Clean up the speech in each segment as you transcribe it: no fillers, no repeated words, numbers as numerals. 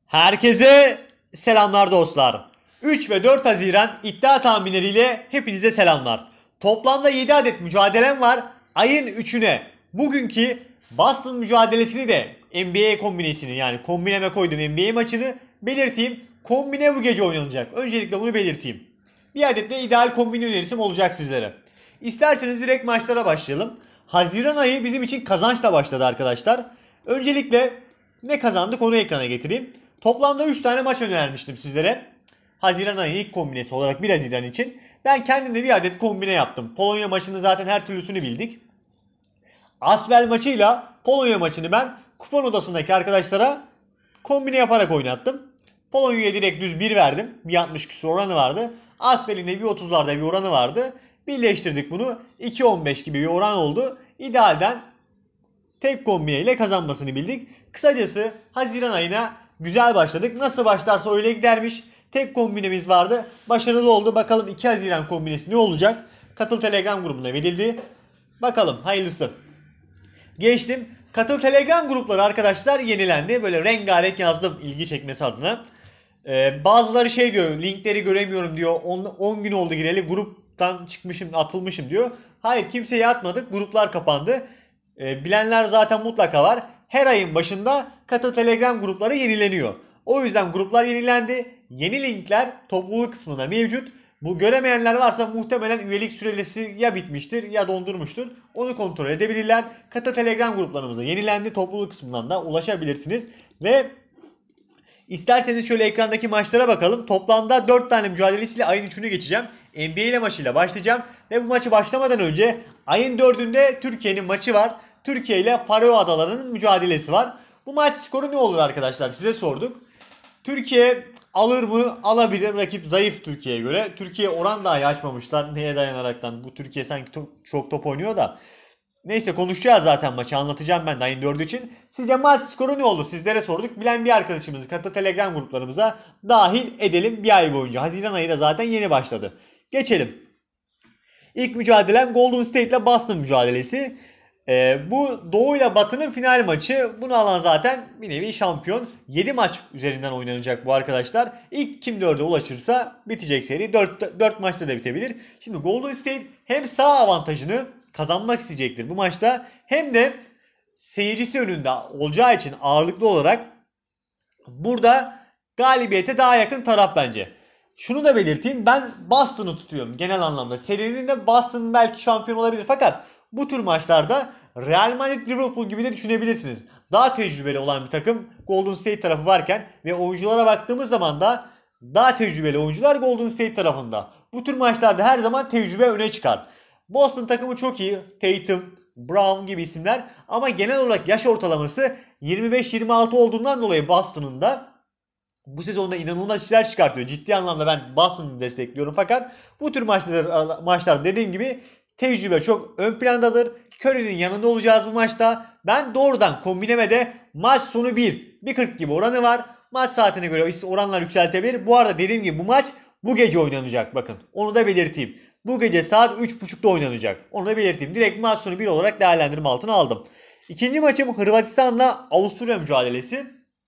Herkese selamlar dostlar. 3 ve 4 Haziran iddia tahminleriyle hepinize selamlar. Toplamda 7 adet mücadelem var. Ayın 3'üne bugünkü Boston mücadelesini de NBA kombinesini yani kombineme koydum NBA maçını belirteyim. Kombine bu gece oynanacak. Öncelikle bunu belirteyim. Bir adet de ideal kombine önerisim olacak sizlere. İsterseniz direkt maçlara başlayalım. Haziran ayı bizim için kazançla başladı arkadaşlar. Öncelikle ne kazandık onu ekrana getireyim. Toplamda 3 tane maç önermiştim sizlere. Haziran ayı ilk kombinesi olarak 1 Haziran için. Ben kendimde bir adet kombine yaptım. Polonya maçını zaten her türlüsünü bildik. Asvel maçıyla Polonya maçını ben kupon odasındaki arkadaşlara kombine yaparak oynattım. Polonya'ya direkt düz 1 verdim. 1.60 küsur oranı vardı. Asvel'in de 1.30'larda bir oranı vardı. Birleştirdik bunu. 2.15 gibi bir oran oldu. İdealden tek kombine ile kazanmasını bildik. Kısacası Haziran ayına güzel başladık. Nasıl başlarsa öyle gidermiş. Tek kombinemiz vardı. Başarılı oldu. Bakalım 2 Haziran kombinesi ne olacak? Katıl Telegram grubuna verildi. Bakalım hayırlısı. Geçtim. Katıl Telegram grupları arkadaşlar yenilendi. Böyle rengarenk yazdım ilgi çekmesi adına. Bazıları şey diyor, linkleri göremiyorum diyor. 10 gün oldu gireli, gruptan çıkmışım, atılmışım diyor. Hayır, kimseye atmadık. Gruplar kapandı. Bilenler zaten mutlaka var. Her ayın başında Katıl Telegram grupları yenileniyor. O yüzden gruplar yenilendi. Yeni linkler topluluk kısmında mevcut. Bu göremeyenler varsa muhtemelen üyelik süresi ya bitmiştir ya dondurmuştur. Onu kontrol edebilirler. Katıl Telegram gruplarımızda yenilendi. Topluluk kısmından da ulaşabilirsiniz. Ve İsterseniz şöyle ekrandaki maçlara bakalım. Toplamda 4 tane mücadelesiyle ayın 3'ünü geçeceğim. NBA ile maçıyla başlayacağım. Ve bu maçı başlamadan önce ayın 4'ünde Türkiye'nin maçı var. Türkiye ile Faroe Adaları'nın mücadelesi var. Bu maç skoru ne olur arkadaşlar, size sorduk. Türkiye alır mı? Alabilir. Rakip zayıf Türkiye'ye göre. Türkiye oran dahi açmamışlar. Neye dayanaraktan? Bu Türkiye sanki çok top oynuyor da. Neyse, konuşacağız zaten, maçı anlatacağım ben de ayın 4'ü için. Sizce maç skoru ne olur? Sizlere sorduk. Bilen bir arkadaşımızı Katıl Telegram gruplarımıza dahil edelim bir ay boyunca. Haziran ayı da zaten yeni başladı. Geçelim. İlk mücadelem Golden State ile Boston mücadelesi. Bu Doğu ile Batı'nın final maçı. Bunu alan zaten bir nevi şampiyon. 7 maç üzerinden oynanacak bu arkadaşlar. İlk kim 4'e ulaşırsa bitecek seri. 4 maçta da bitebilir. Şimdi Golden State hem sağ avantajını kazanmak isteyecektir bu maçta, hem de seyircisi önünde olacağı için ağırlıklı olarak burada galibiyete daha yakın taraf bence. Şunu da belirteyim, ben Boston'ı tutuyorum genel anlamda. Serinin de Boston belki şampiyon olabilir, fakat bu tür maçlarda Real Madrid, Liverpool gibi de düşünebilirsiniz. Daha tecrübeli olan bir takım Golden State tarafı varken ve oyunculara baktığımız zaman da daha tecrübeli oyuncular Golden State tarafında. Bu tür maçlarda her zaman tecrübe öne çıkar. Boston takımı çok iyi. Tatum, Brown gibi isimler, ama genel olarak yaş ortalaması 25-26 olduğundan dolayı Boston'ın da bu sezonda inanılmaz işler çıkartıyor. Ciddi anlamda ben Boston'ı destekliyorum, fakat bu tür maçlarda dediğim gibi tecrübe çok ön plandadır. Curry'nin yanında olacağız bu maçta. Ben doğrudan kombineme maç sonu 1.40 gibi oranı var. Maç saatine göre oranlar yükseltebilir. Bu arada dediğim gibi bu maç bu gece oynanacak, bakın. Onu da belirteyim. Bu gece saat 3.30'da oynanacak. Onu da belirteyim. Direkt maç sonu 1 olarak değerlendirme altına aldım. İkinci maçım Hırvatistan'la Avusturya mücadelesi.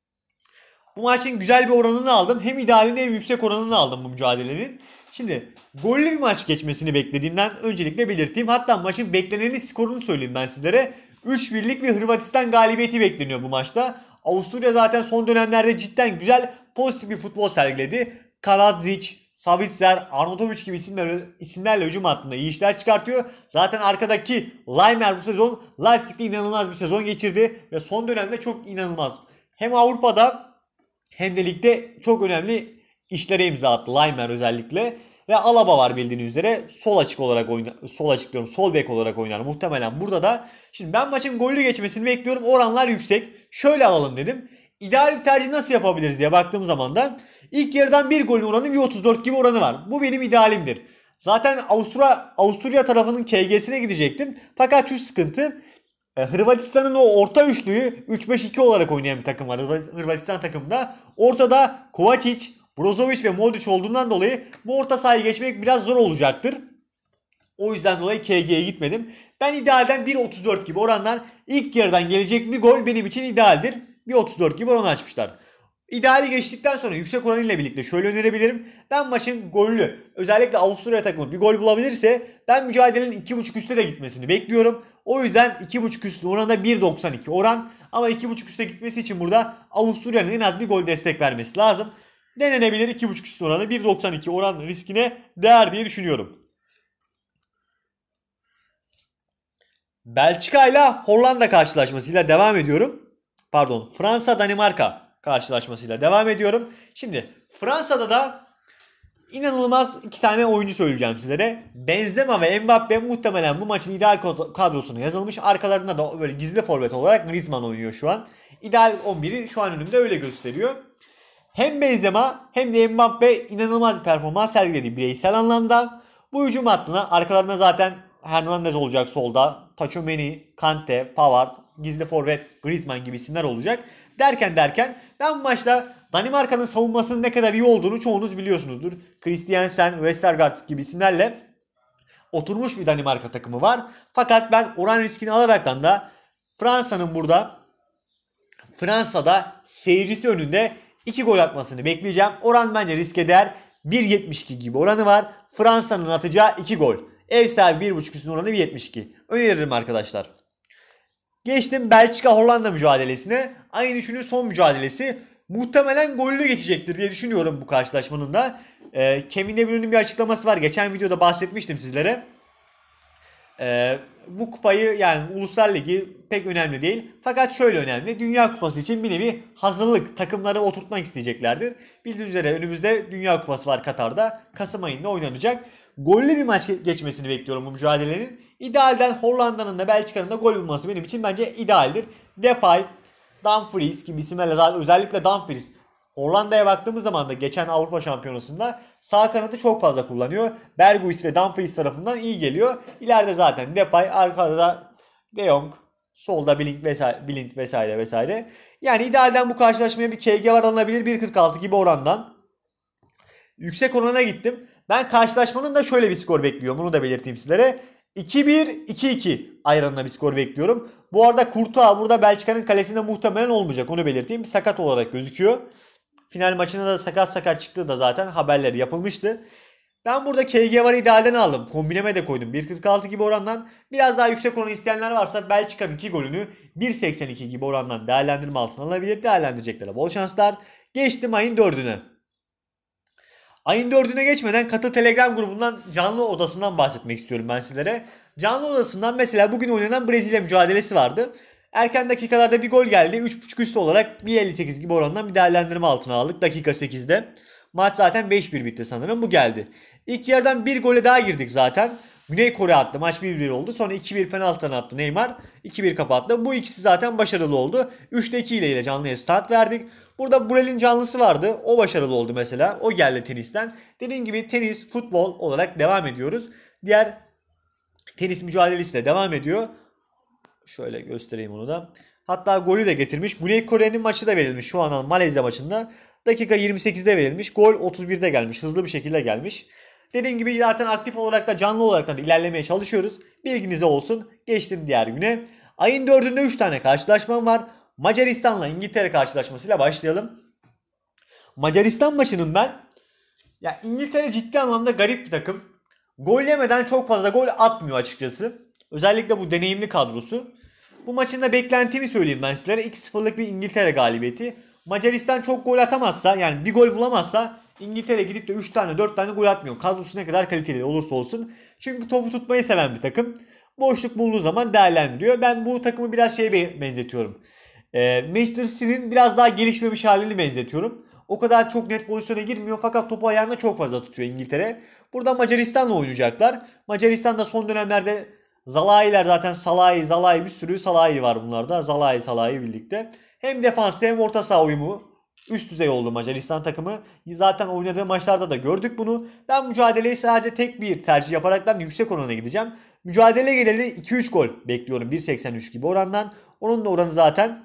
Bu maçın güzel bir oranını aldım. Hem idealini hem yüksek oranını aldım bu mücadelenin. Şimdi gollü bir maç geçmesini beklediğimden öncelikle belirteyim. Hatta maçın bekleneni skorunu söyleyeyim ben sizlere. 3-1'lik bir Hırvatistan galibiyeti bekleniyor bu maçta. Avusturya zaten son dönemlerde cidden güzel, pozitif bir futbol sergiledi. Kaladzic, Savitzer, Arnautovic gibi isimlerle hücum hattında iyi işler çıkartıyor. Zaten arkadaki Laimer bu sezon Leipzig'te inanılmaz bir sezon geçirdi. Ve son dönemde çok inanılmaz, hem Avrupa'da hem de ligde çok önemli işlere imza attı Laimer özellikle. Ve Alaba var bildiğiniz üzere, sol açık olarak sol bek olarak oynar muhtemelen burada da. Şimdi ben maçın gollü geçmesini bekliyorum. Oranlar yüksek. Şöyle alalım dedim. İdeal bir tercih nasıl yapabiliriz diye baktığım zaman da ilk yarıdan bir golün oranı 1.34 gibi oranı var. Bu benim idealimdir. Zaten Avusturya tarafının KG'sine gidecektim. Fakat şu sıkıntı, Hırvatistan'ın o orta üçlüyü 3-5-2 olarak oynayan bir takım var Hırvatistan takımında. Ortada Kovacic, Brozovic ve Modric olduğundan dolayı bu orta sahayı geçmek biraz zor olacaktır. O yüzden dolayı KG'ye gitmedim. Ben idealden 1.34 gibi orandan ilk yarıdan gelecek bir gol benim için idealdir. 1.34 gibi oran açmışlar. İdeali geçtikten sonra yüksek oranıyla birlikte şöyle önerebilirim. Ben maçın gollü, özellikle Avusturya takımı bir gol bulabilirse ben mücadelenin 2.5 üste de gitmesini bekliyorum. O yüzden 2.5 üstü oranda 1.92 oran, ama 2.5 üste gitmesi için burada Avusturya'nın en az bir gol destek vermesi lazım. Denenebilir 2.5 üstü oranı 1.92 oran riskine değer diye düşünüyorum. Belçika ile Hollanda karşılaşmasıyla devam ediyorum. Pardon, Fransa Danimarka karşılaşmasıyla devam ediyorum. Şimdi Fransa'da da inanılmaz iki tane oyuncu söyleyeceğim sizlere. Benzema ve Mbappe muhtemelen bu maçın ideal kadrosuna yazılmış. Arkalarında da böyle gizli forvet olarak Griezmann oynuyor şu an. İdeal 11'i şu an önümde öyle gösteriyor. Hem Benzema hem de Mbappe inanılmaz bir performans sergiledi bireysel anlamda. Bu hücum hattına arkalarına zaten Hernandez olacak solda. Tchouaméni, Kante, Pavard, gizli forvet Griezmann gibi isimler olacak. Derken ben bu maçta Danimarka'nın savunmasının ne kadar iyi olduğunu çoğunuz biliyorsunuzdur. Christiansen, Westergaard gibi isimlerle oturmuş bir Danimarka takımı var. Fakat ben oran riskini alaraktan da Fransa'da seyircisi önünde 2 gol atmasını bekleyeceğim. Oran bence riske değer. 1.72 gibi oranı var. Fransa'nın atacağı 2 gol. Ev sahibi 1.5 üstün oranı 1.72. Öneririm arkadaşlar. Geçtim Belçika Hollanda mücadelesine. Ayın 3'ünün son mücadelesi. Muhtemelen gollü geçecektir diye düşünüyorum bu karşılaşmanın da. Kevin De Bruyne'nin bir açıklaması var. Geçen videoda bahsetmiştim sizlere. Bu kupayı, yani Uluslar Ligi pek önemli değil. Fakat şöyle önemli. Dünya Kupası için bir nevi hazırlık, takımları oturtmak isteyeceklerdir. Bildiğiniz üzere önümüzde Dünya Kupası var Katar'da. Kasım ayında oynanacak. Gollü bir maç geçmesini bekliyorum bu mücadelenin. İdealden Hollanda'nın da Belçika'nın da gol bulması benim için bence idealdir. Depay, Dumfries gibi isimlerle, özellikle Dumfries. Hollanda'ya baktığımız zaman da geçen Avrupa Şampiyonası'nda sağ kanadı çok fazla kullanıyor. Berghuis ve Dumfries tarafından iyi geliyor. İleride zaten Depay, arkada da De Jong, solda Blind vesaire. Yani idealden bu karşılaşmaya bir KG var alınabilir, 1.46 gibi orandan. Yüksek orana gittim. Ben karşılaşmanın da şöyle bir skor bekliyorum. Bunu da belirteyim sizlere. 2-1, 2-2 ayranına bir skor bekliyorum. Bu arada Courtois burada Belçika'nın kalesinde muhtemelen olmayacak. Onu belirteyim. Sakat olarak gözüküyor. Final maçında da sakat çıktığı da zaten haberleri yapılmıştı. Ben burada KG var idealden aldım. Kombineme de koydum. 1.46 gibi orandan. Biraz daha yüksek oran isteyenler varsa Belçika'nın 2 golünü 1.82 gibi orandan değerlendirme altına alabilir. Değerlendireceklere bol şanslar. Geçtim ayın 4'üne. Ayın 4'üne geçmeden Katıl Telegram grubundan canlı odasından bahsetmek istiyorum ben sizlere. Canlı odasından mesela bugün oynanan Brezilya mücadelesi vardı. Erken dakikalarda bir gol geldi. 3.5 üstü olarak 1.58 gibi orandan bir değerlendirme altına aldık dakika 8'de. Maç zaten 5-1 bitti sanırım, bu geldi. İlk yarıdan bir gole daha girdik zaten. Güney Kore attı, maç 1-1 oldu. Sonra 2-1 penaltıdan attı Neymar. 2-1 kapattı. Bu ikisi zaten başarılı oldu. 3'te 2 ile canlıya start verdik. Burada Burel'in canlısı vardı. O başarılı oldu mesela. O geldi tenisten. Dediğim gibi tenis, futbol olarak devam ediyoruz. Diğer tenis mücadelesi de devam ediyor. Şöyle göstereyim onu da. Hatta golü de getirmiş. Güney Kore'nin maçı da verilmiş şu an Malezya maçında. Dakika 28'de verilmiş. Gol 31'de gelmiş. Hızlı bir şekilde gelmiş. Dediğim gibi zaten aktif olarak da canlı olarak da ilerlemeye çalışıyoruz. Bilginize olsun. Geçtim diğer güne. Ayın 4'ünde 3 tane karşılaşmam var. Macaristan'la İngiltere karşılaşmasıyla başlayalım. Macaristan maçının İngiltere ciddi anlamda garip bir takım. Gol yemeden çok fazla gol atmıyor açıkçası. Özellikle bu deneyimli kadrosu. Bu maçın da beklentimi söyleyeyim ben sizlere. 2-0'lık bir İngiltere galibiyeti. Macaristan çok gol atamazsa, yani bir gol bulamazsa, İngiltere gidip de 3 tane 4 tane gol atmıyor. Kadrosu ne kadar kaliteli olursa olsun. Çünkü topu tutmayı seven bir takım. Boşluk bulduğu zaman değerlendiriyor. Ben bu takımı biraz benzetiyorum. Manchester City'nin biraz daha gelişmemiş halini benzetiyorum. O kadar çok net pozisyona girmiyor fakat topu ayağında çok fazla tutuyor İngiltere. Burada Macaristan'la oynayacaklar. Macaristan'da son dönemlerde Zalai'ler, zaten Zalai bir sürü Salai var bunlarda. Salai birlikte. Hem defans hem orta saha uyumu üst düzey oldu Macaristan takımı. Zaten oynadığı maçlarda da gördük bunu. Ben mücadeleyi sadece tek bir tercih yaparaktan yüksek orana gideceğim. Mücadele geleli 2-3 gol bekliyorum 1.83 gibi orandan. Onun da oranı zaten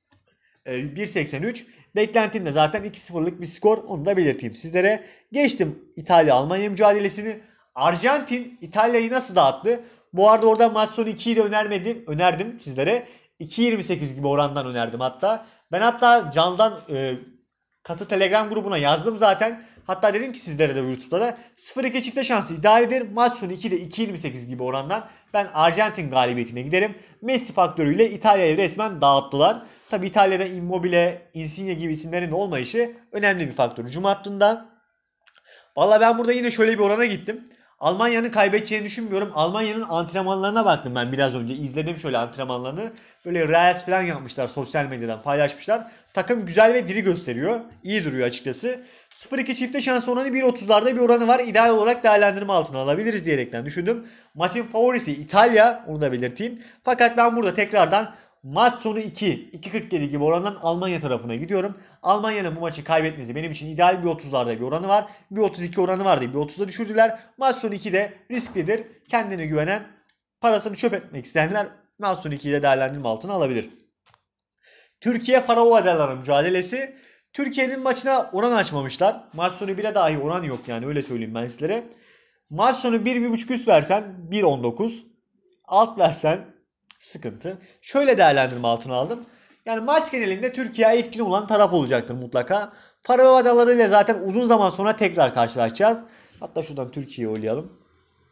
1.83. Beklentim de zaten 2-0'lık bir skor, onu da belirteyim sizlere. Geçtim İtalya-Almanya mücadelesini. Arjantin İtalya'yı nasıl dağıttı? Bu arada orada maç sonu 2'yi de önerdim sizlere. 2.28 gibi orandan önerdim hatta. Ben hatta candan Katı Telegram grubuna yazdım zaten. Hatta dedim ki sizlere de YouTube'da da 0-2 çifte şansı idealdir. Maç sonu 2'de 2.28 gibi orandan ben Arjantin galibiyetine giderim. Messi faktörüyle İtalya'yı resmen dağıttılar. Tabi İtalya'da Immobile, Insigne gibi isimlerin olmayışı önemli bir faktör hücum hattında. Valla ben burada yine şöyle bir orana gittim. Almanya'nın kaybedeceğini düşünmüyorum. Almanya'nın antrenmanlarına baktım ben biraz önce. İzledim şöyle antrenmanlarını. Böyle reels falan yapmışlar, sosyal medyadan paylaşmışlar. Takım güzel ve diri gösteriyor. İyi duruyor açıkçası. 0-2 çifte şans oranı 1.30'larda bir oranı var. İdeal olarak değerlendirme altına alabiliriz diyerekten düşündüm. Maçın favorisi İtalya, onu da belirteyim. Fakat ben burada tekrardan maç sonu 2.47 gibi orandan Almanya tarafına gidiyorum. Almanya'nın bu maçı kaybetmesi benim için ideal. 1.30'larda bir oranı var. 1.32 oranı vardı. 1.30'da düşürdüler. Maç sonu 2'de risklidir. Kendine güvenen, parasını çöp etmek isteyenler maç sonu 2'de değerlendirme altına alabilir. Türkiye Faroe Adaları mücadelesi. Türkiye'nin maçına oran açmamışlar. Maç sonu 1'e dahi oran yok yani, öyle söyleyeyim ben sizlere. Maç sonu 1-1.5 üst versen 1.19. Alt versen sıkıntı. Şöyle değerlendirme altına aldım. Yani maç genelinde Türkiye etkin olan taraf olacaktır mutlaka. Faroe Adaları ile zaten uzun zaman sonra tekrar karşılaşacağız. Hatta şuradan Türkiye'yi oynayalım.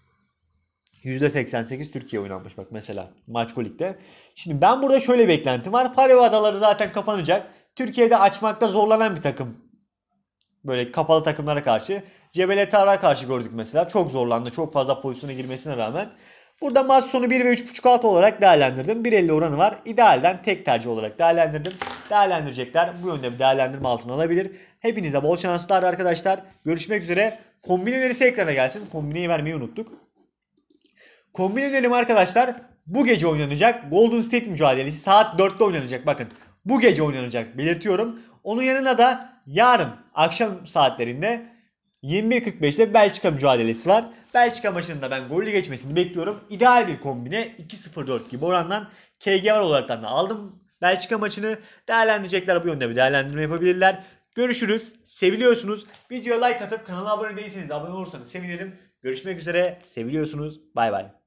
%88 Türkiye oynanmış bak mesela Maçkolik'te. Şimdi ben burada şöyle bir beklentim var. Faroe Adaları zaten kapanacak. Türkiye'de açmakta zorlanan bir takım. Böyle kapalı takımlara karşı. Cebel Tarık'a karşı gördük mesela. Çok zorlandı. Çok fazla pozisyona girmesine rağmen. Burada maç sonu 1 ve 3.5 alt olarak değerlendirdim. 1.50 oranı var. İdealden tek tercih olarak değerlendirdim. Değerlendirecekler bu yönde bir değerlendirme altına alabilir. Hepinize bol şanslar arkadaşlar. Görüşmek üzere. Kombin önerisi ekrana gelsin. Kombineyi vermeyi unuttuk. Kombin önerim arkadaşlar, bu gece oynanacak Golden State mücadelesi saat 4'te oynanacak. Bakın bu gece oynanacak, belirtiyorum. Onun yanına da yarın akşam saatlerinde 21.45'te Belçika mücadelesi var. Belçika maçında ben gollü geçmesini bekliyorum. İdeal bir kombine 2.04 gibi orandan KG olarak da aldım. Belçika maçını değerlendirecekler, bu yönde bir değerlendirme yapabilirler. Görüşürüz. Seviliyorsunuz. Videoya like atıp kanala abone değilseniz abone olursanız sevinirim. Görüşmek üzere. Seviliyorsunuz. Bay bay.